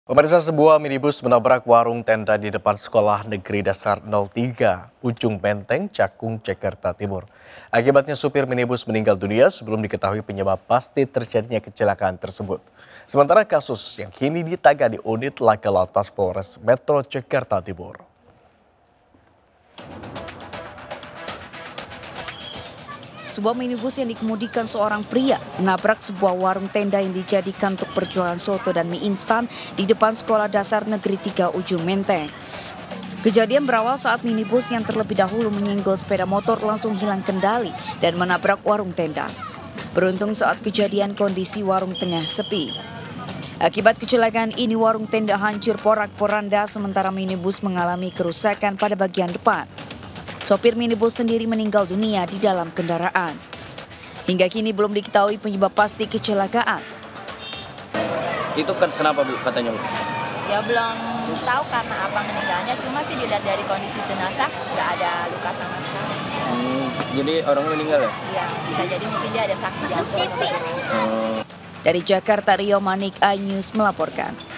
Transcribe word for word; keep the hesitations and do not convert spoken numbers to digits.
Pemirsa, sebuah minibus menabrak warung tenda di depan Sekolah Negeri Dasar nol tiga, Ujung Menteng, Cakung, Jakarta Timur. Akibatnya supir minibus meninggal dunia sebelum diketahui penyebab pasti terjadinya kecelakaan tersebut. Sementara kasus yang kini ditagih di unit Laka Lantas Polres Metro Jakarta Timur. Sebuah minibus yang dikemudikan seorang pria menabrak sebuah warung tenda yang dijadikan untuk perjualan soto dan mie instan di depan Sekolah Dasar Negeri tiga Ujung Menteng. Kejadian berawal saat minibus yang terlebih dahulu menyenggol sepeda motor langsung hilang kendali dan menabrak warung tenda. Beruntung saat kejadian kondisi warung tengah sepi. Akibat kecelakaan ini warung tenda hancur porak-poranda sementara minibus mengalami kerusakan pada bagian depan. Sopir minibus sendiri meninggal dunia di dalam kendaraan. Hingga kini belum diketahui penyebab pasti kecelakaan. Itu kan kenapa Bu katanya Bu? Ya belum tahu karena apa meninggalnya, cuma sih dilihat dari kondisi jenazah nggak ada luka sama sekali. Hmm, jadi orang meninggal ya? Ya bisa jadi mungkin dia ada sakit jantung. Hmm. Dari Jakarta, Rio Manik, iNews melaporkan.